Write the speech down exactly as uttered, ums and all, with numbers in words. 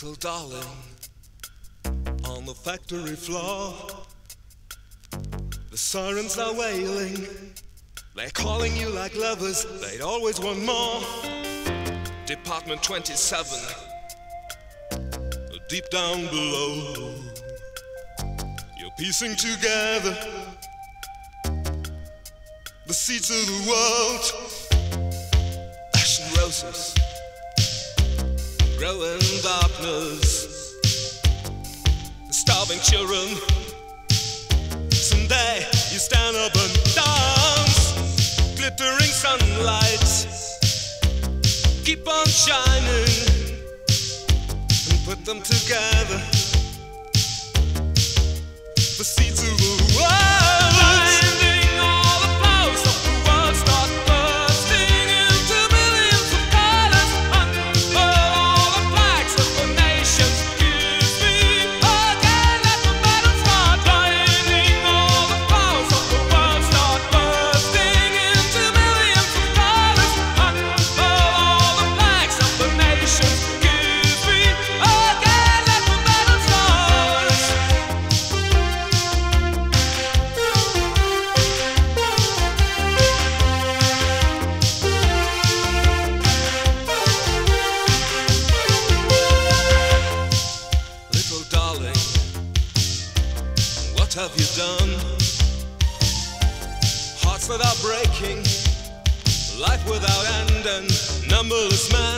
Little darling, on the factory floor, the sirens are wailing. They're calling you like lovers, they'd always want more. Department twenty-seven, deep down below, you're piecing together the seeds of the world. Ashen roses grow in darkness, starving children. Someday you stand up and dance. Glittering sunlight, keep on shining, and put them together, the seeds of the world. Blinding all the flowers of the world start bursting into millions of colors. Unfurl all the flags of the nations. Kiss me again, let the battle start. Blinding all the flowers of the world start bursting into millions of colors. Unfurl all the flags of the nations. Kiss me again, let the battle start. Little darling, what have you done? Hearts that are breaking, life without end, and numberless men